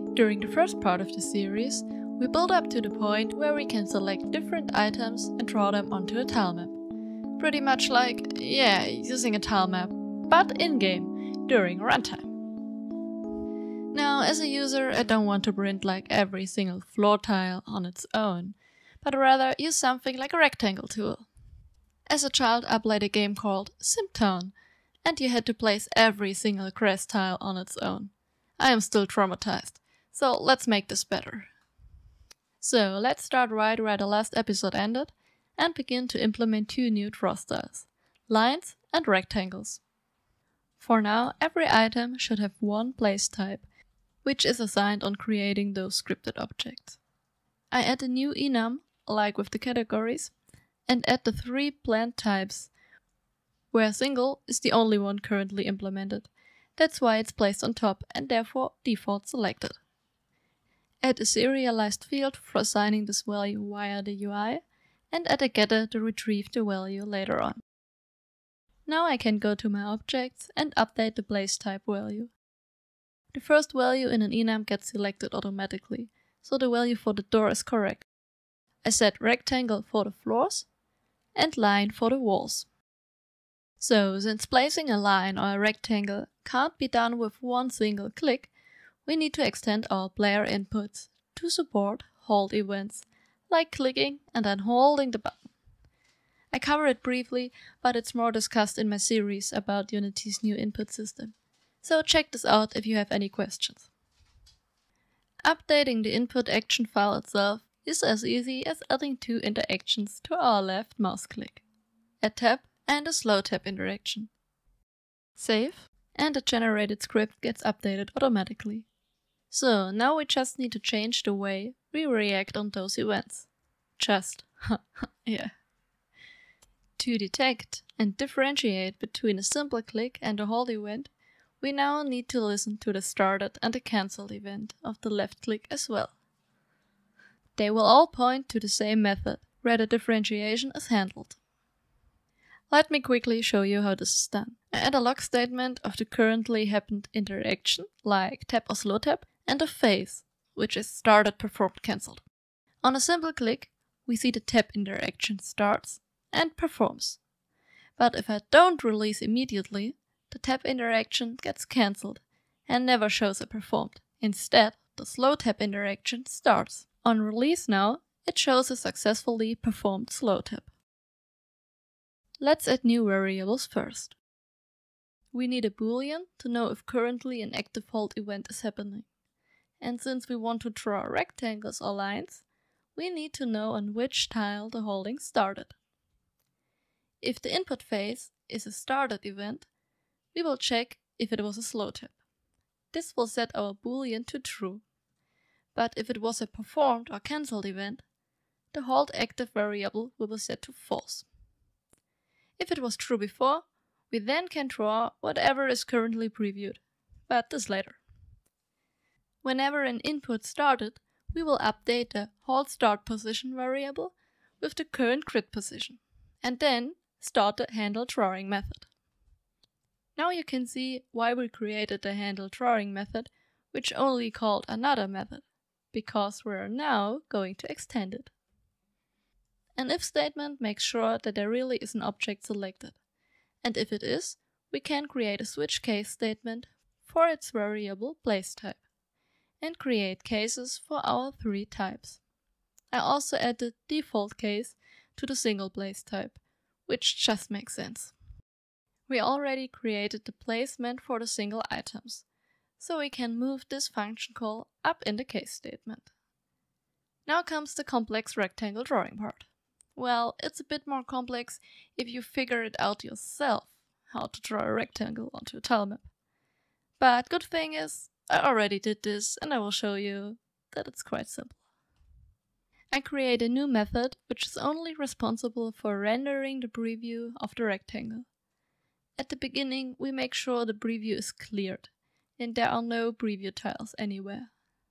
During the first part of the series, we build up to the point where we can select different items and draw them onto a tilemap. Pretty much like, using a tilemap, but in-game, during runtime. Now, as a user, I don't want to print like every single floor tile on its own, but rather use something like a rectangle tool. As a child, I played a game called SimTown, and you had to place every single grass tile on its own. I am still traumatized, so let's make this better. So let's start right where the last episode ended and begin to implement two new draw styles, lines and rectangles. For now, every item should have one PlaceType, which is assigned on creating those scripted objects. I add a new enum, like with the categories, and add the 3 plant types, where single is the only one currently implemented. That's why it's placed on top and therefore default selected. Add a serialized field for assigning this value via the UI, and add a getter to retrieve the value later on. Now I can go to my objects and update the PlaceType value. The first value in an enum gets selected automatically, so the value for the door is correct. I set rectangle for the floors and line for the walls. So, since placing a line or a rectangle can't be done with one single click, we need to extend our player inputs to support hold events, like clicking and then holding the button. I cover it briefly, but it's more discussed in my series about Unity's new input system. So check this out if you have any questions. Updating the input action file itself is as easy as adding 2 interactions to our left mouse click. A tap and a slow tap interaction. Save, and the generated script gets updated automatically. So now we just need to change the way we react on those events. Yeah. To detect and differentiate between a simple click and a hold event, we now need to listen to the started and the cancelled event of the left click as well. They will all point to the same method, where the differentiation is handled. Let me quickly show you how this is done. I add a log statement of the currently happened interaction, like tap or slow tap, and a phase, which is started, performed, cancelled. On a simple click, we see the tap interaction starts and performs. But if I don't release immediately, the tap interaction gets cancelled and never shows a performed. Instead, the slow tap interaction starts. On release now, it shows a successfully performed slow tap. Let's add new variables first. We need a boolean to know if currently an active hold event is happening. And since we want to draw rectangles or lines, we need to know on which tile the holding started. If the input phase is a started event, we will check if it was a slow tap. This will set our boolean to true. But if it was a performed or cancelled event, the hold active variable will be set to false. If it was true before, we then can draw whatever is currently previewed, but this later. Whenever an input started, we will update the hold start position variable with the current grid position, and then start the handle drawing method. Now you can see why we created the handle drawing method, which only called another method, because we are now going to extend it. An if statement makes sure that there really is an object selected, and if it is, we can create a switch case statement for its variable PlaceType, and create cases for our 3 types. I also added default case to the single PlaceType, which just makes sense. We already created the placement for the single items, so we can move this function call up in the case statement. Now comes the complex rectangle drawing part. Well, it's a bit more complex if you figure it out yourself, how to draw a rectangle onto a tilemap. But good thing is, I already did this and I will show you that it's quite simple. I create a new method which is only responsible for rendering the preview of the rectangle. At the beginning, we make sure the preview is cleared and there are no preview tiles anywhere.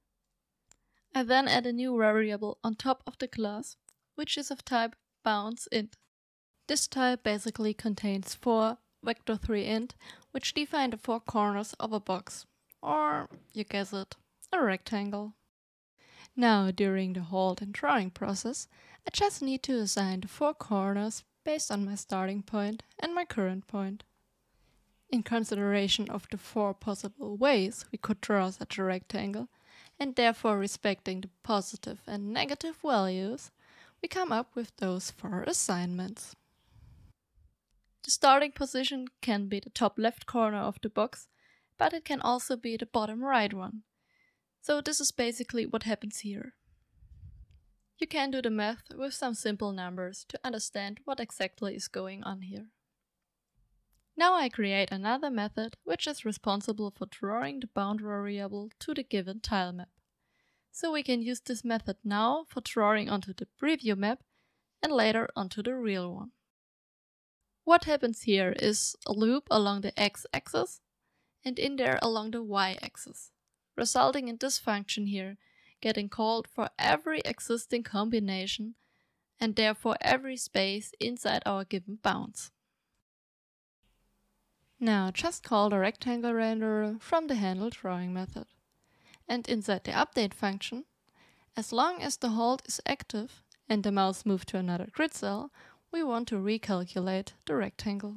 I then add a new variable on top of the class, which is of type bounceInt. This type basically contains 4 vector3int, which define the 4 corners of a box. Or, you guess it, a rectangle. Now, during the hold and drawing process, I just need to assign the 4 corners based on my starting point and my current point. In consideration of the 4 possible ways we could draw such a rectangle, and therefore respecting the positive and negative values, we come up with those 4 assignments. The starting position can be the top left corner of the box, but it can also be the bottom right one. So this is basically what happens here. You can do the math with some simple numbers to understand what exactly is going on here. Now I create another method which is responsible for drawing the bound variable to the given tile map. So we can use this method now for drawing onto the preview map and later onto the real one. What happens here is a loop along the x-axis and in there along the y-axis, resulting in this function here getting called for every existing combination and therefore every space inside our given bounds. Now just call the rectangle renderer from the handle drawing method. And inside the update function, as long as the hold is active and the mouse moves to another grid cell, we want to recalculate the rectangle.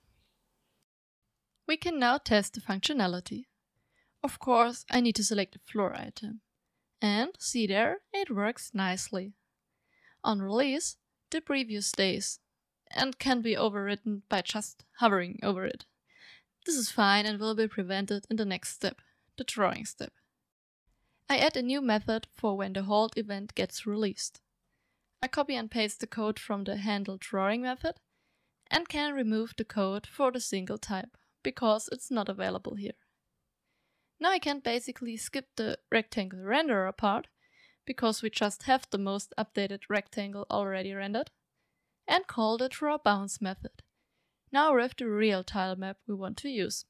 We can now test the functionality. Of course, I need to select the floor item. And see there, it works nicely. On release, the preview stays and can be overwritten by just hovering over it. This is fine and will be prevented in the next step, the drawing step. I add a new method for when the hold event gets released. I copy and paste the code from the handle drawing method and can remove the code for the single type because it's not available here. Now I can basically skip the rectangle renderer part because we just have the most updated rectangle already rendered and call the drawBounds method. Now we have the real tile map we want to use.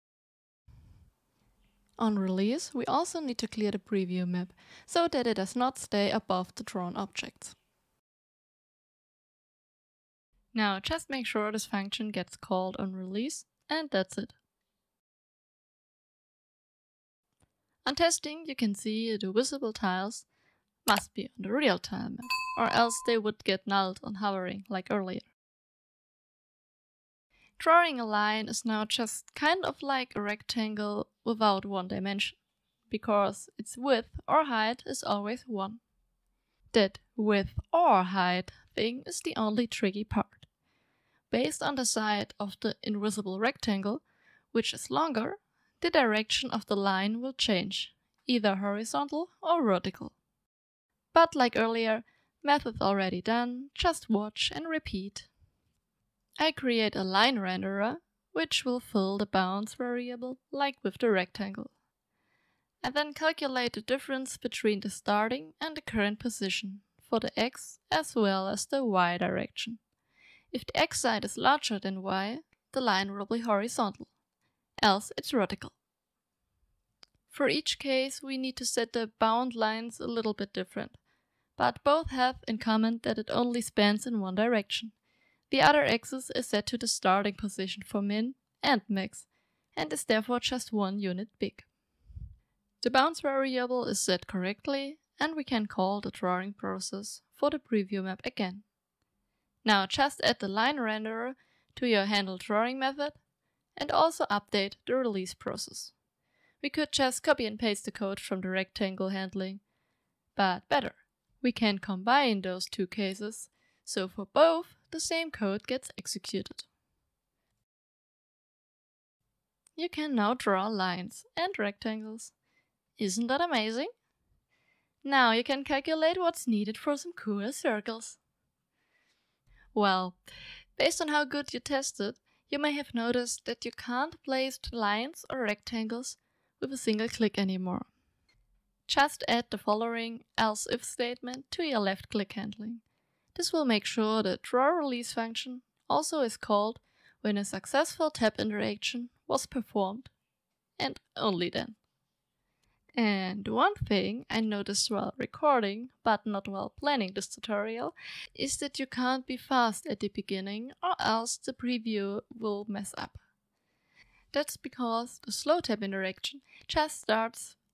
On release, we also need to clear the preview map so that it does not stay above the drawn objects. Now just make sure this function gets called on release and that's it. On testing, you can see the visible tiles must be on the real tile map, or else they would get nulled on hovering like earlier. Drawing a line is now just kind of like a rectangle without one dimension, because its width or height is always 1. That width or height thing is the only tricky part. Based on the side of the invisible rectangle, which is longer, the direction of the line will change, either horizontal or vertical. But like earlier, method already done, just watch and repeat. I create a line renderer, which will fill the bounds variable like with the rectangle. I then calculate the difference between the starting and the current position for the x as well as the y direction. If the x side is larger than y, the line will be horizontal, else it's vertical. For each case, we need to set the bound lines a little bit different, but both have in common that it only spans in one direction. The other axis is set to the starting position for min and max, and is therefore just 1 unit big. The bounds variable is set correctly, and we can call the drawing process for the preview map again. Now just add the line renderer to your handle drawing method, and also update the release process. We could just copy and paste the code from the rectangle handling, but better, we can combine those two cases, so for both, the same code gets executed. You can now draw lines and rectangles. Isn't that amazing? Now you can calculate what's needed for some cool circles. Well, based on how good you tested, you may have noticed that you can't place lines or rectangles with a single click anymore. Just add the following else-if statement to your left click handling. This will make sure the drawRelease function also is called when a successful tap interaction was performed, and only then. And one thing I noticed while recording, but not while planning this tutorial, is that you can't be fast at the beginning or else the preview will mess up. That's because the slow tap interaction just starts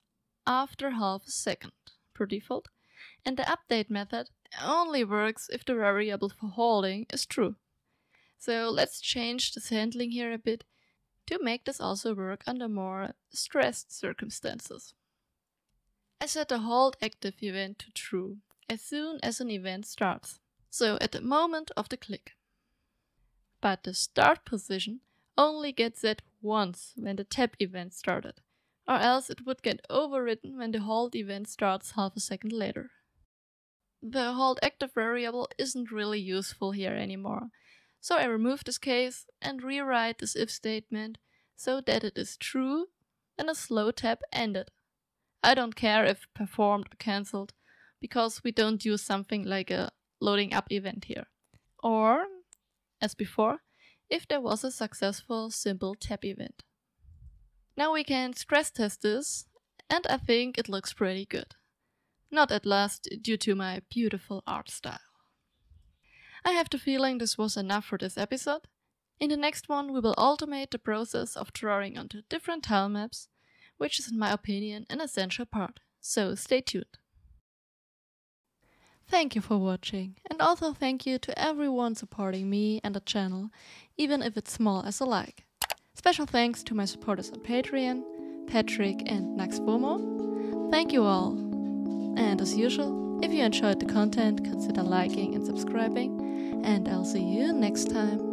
after half a second per default, and the update method only works if the variable for holding is true. So let's change this handling here a bit to make this also work under more stressed circumstances. I set the hold active event to true as soon as an event starts, so at the moment of the click. But the start position only gets set once when the tap event started, or else it would get overwritten when the hold event starts half a second later. The hold active variable isn't really useful here anymore, so I remove this case and rewrite this if statement so that it is true when a slow tap ended. I don't care if performed or cancelled, because we don't use something like a loading up event here. Or, as before, if there was a successful simple tap event. Now we can stress test this, and I think it looks pretty good. Not at last due to my beautiful art style. I have the feeling this was enough for this episode. In the next one we will automate the process of drawing onto different tile maps, which is in my opinion an essential part, so stay tuned. Thank you for watching, and also thank you to everyone supporting me and the channel, even if it's small as a like. Special thanks to my supporters on Patreon, Patrick and Naxfomo. Thank you all. And as usual, if you enjoyed the content, consider liking and subscribing, and I'll see you next time.